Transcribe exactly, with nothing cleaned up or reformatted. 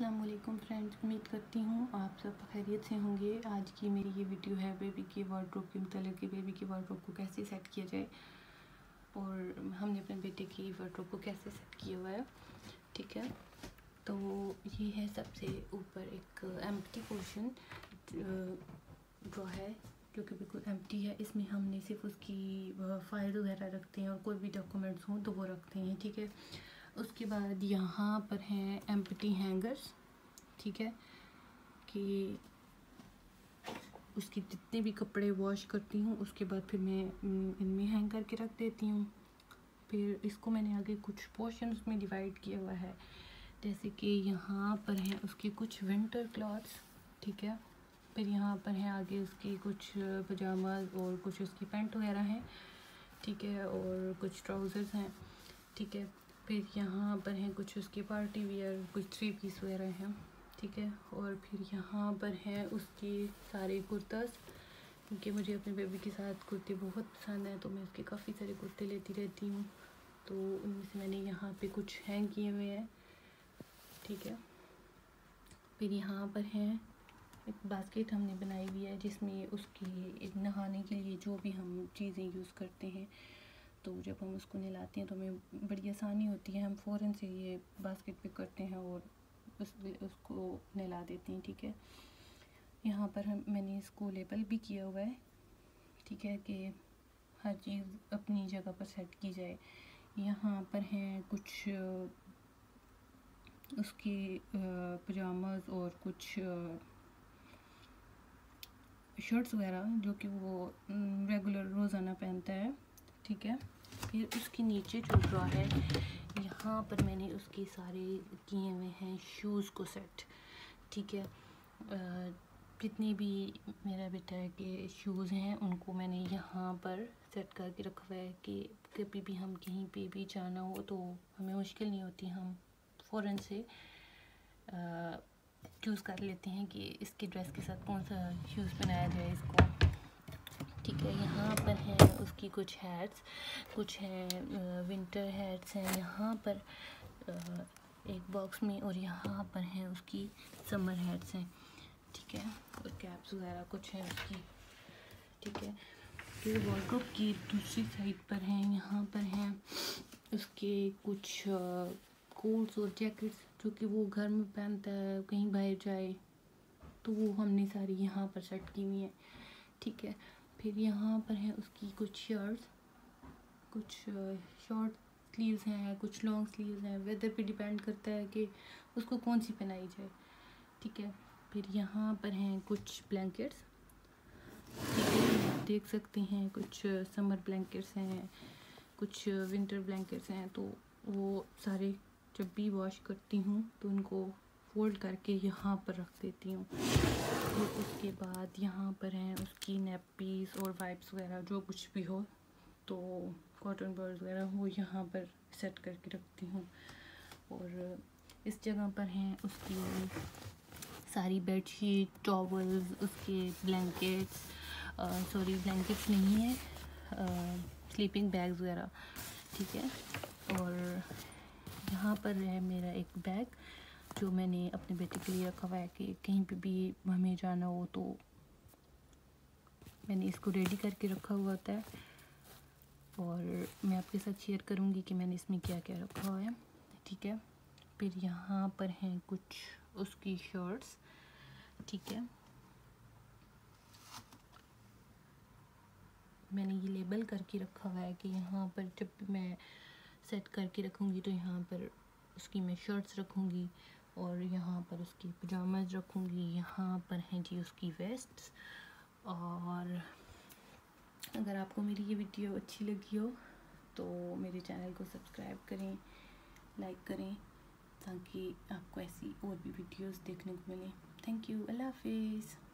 अस्सलाम वालेकुम फ्रेंड्स, उम्मीद करती हूँ आप सब खैरियत से होंगे। आज की मेरी ये वीडियो है बेबी की वार्डरोब के मतलब कि बेबी की वार्डरोब को कैसे सेट किया जाए और हमने अपने बेटे की वार्डरोब को कैसे सेट किया हुआ है। ठीक है, तो ये है सबसे ऊपर एक एम्प्टी पोर्शन जो है जो कि बिल्कुल एम्प्टी है। इसमें हमने सिर्फ उसकी फाइल वगैरह रखते हैं और कोई भी डॉक्यूमेंट्स हों तो वो रखते हैं। ठीक है, उसके बाद यहाँ पर हैं एम्प्टी हैंगर्स। ठीक है, कि उसके जितने भी कपड़े वॉश करती हूँ उसके बाद फिर मैं इनमें हैंग करके रख देती हूँ। फिर इसको मैंने आगे कुछ पोर्शंस में डिवाइड किया हुआ है, जैसे कि यहाँ पर हैं उसके कुछ विंटर क्लॉथ्स। ठीक है, फिर यहाँ पर हैं आगे उसकी कुछ पजामाज और कुछ उसकी पैंट वगैरह हैं। ठीक है, और कुछ ट्राउज़र्स हैं। ठीक है, फिर यहाँ पर हैं कुछ उसके पार्टी वियर, कुछ थ्री पीस वगैरह हैं। ठीक है, और फिर यहाँ पर हैं उसके सारे कुर्तास, क्योंकि मुझे अपने बेबी के साथ कुर्ते बहुत पसंद हैं तो मैं उसके काफ़ी सारे कुर्ते लेती रहती हूँ। तो उनमें से मैंने यहाँ पे कुछ हैंग किए हुए हैं। ठीक है, फिर यहाँ पर हैं एक बास्केट हमने बनाई हुई है जिसमें उसकी नहाने के लिए जो भी हम चीज़ें यूज़ करते हैं, तो जब हम उसको नहलाते हैं तो हमें बड़ी आसानी होती है, हम फ़ौरन से ये बास्केट पे करते हैं और उस उसको नहला देते हैं। ठीक है, यहाँ पर हम मैंने इसको लेबल भी किया हुआ है। ठीक है, कि हर चीज़ अपनी जगह पर सेट की जाए। यहाँ पर हैं कुछ उसकी पजामाज और कुछ शर्ट्स वगैरह जो कि वो रेगुलर रोज़ाना पहनता है। ठीक है, फिर उसके नीचे जो ड्रॉ है यहाँ पर मैंने उसके सारे किए हुए हैं शूज़ को सेट। ठीक है, जितने भी मेरा बेटा के शूज़ हैं उनको मैंने यहाँ पर सेट करके रखा हुआ है कि कभी भी हम कहीं पे भी जाना हो तो हमें मुश्किल नहीं होती, हम फ़ौरन से चूज़ कर लेते हैं कि इसकी ड्रेस के साथ कौन सा शूज़ पहनाया जाए इसको। ठीक है, यहाँ पर हैं उसकी कुछ हैट्स, कुछ हैं विंटर हैट्स हैं यहाँ पर एक बॉक्स में, और यहाँ पर हैं उसकी समर हैट्स हैं। ठीक है, और कैप्स वगैरह कुछ हैं उसकी। ठीक है, फिर वार्डरोब की दूसरी साइड पर हैं, यहाँ पर हैं उसके कुछ कोट्स और जैकेट्स जो कि वो घर में पहनता है, कहीं बाहर जाए तो वो हमने सारी यहाँ पर सेट की हुई हैं। ठीक है, फिर यहाँ पर है उसकी कुछ शर्ट्स, कुछ शॉर्ट स्लीव्स हैं, कुछ लॉन्ग स्लीव्स हैं, वेदर पे डिपेंड करता है कि उसको कौन सी पहनाई जाए। ठीक है, फिर यहाँ पर हैं कुछ ब्लैंकेट्स। ठीक है, देख सकते हैं कुछ समर ब्लैंकेट्स हैं, कुछ विंटर ब्लैंकेट्स हैं, तो वो सारे जब भी वॉश करती हूँ तो उनको फोल्ड करके यहाँ पर रख देती हूँ। फिर उसके बाद यहाँ पर हैं उसकी नैपीस और वाइप्स वगैरह जो कुछ भी हो, तो कॉटन बर्ड्स वगैरह वो यहाँ पर सेट करके रखती हूँ। और इस जगह पर हैं उसकी सारी बेडशीट, टॉवल्स, उसके ब्लैंकेट्स, सॉरी ब्लैंकेट्स नहीं है, स्लीपिंग बैग्स वगैरह। ठीक है, और यहाँ पर है मेरा एक बैग जो मैंने अपने बेटे के लिए रखा हुआ है कि कहीं पे भी हमें जाना हो तो मैंने इसको रेडी करके रखा हुआ होता है, और मैं आपके साथ शेयर करूँगी कि मैंने इसमें क्या क्या रखा हुआ है। ठीक है, फिर यहाँ पर हैं कुछ उसकी शर्ट्स। ठीक है, मैंने ये लेबल करके रखा हुआ है कि यहाँ पर जब भी मैं सेट करके रखूँगी तो यहाँ पर उसकी मैं शर्ट्स रखूँगी और यहाँ पर उसकी पजामाज रखूँगी। यहाँ पर हैं जी उसकी वेस्ट्स। और अगर आपको मेरी ये वीडियो अच्छी लगी हो तो मेरे चैनल को सब्सक्राइब करें, लाइक करें, ताकि आपको ऐसी और भी वीडियोस देखने को मिलें। थैंक यू, अल्लाह हाफिज़।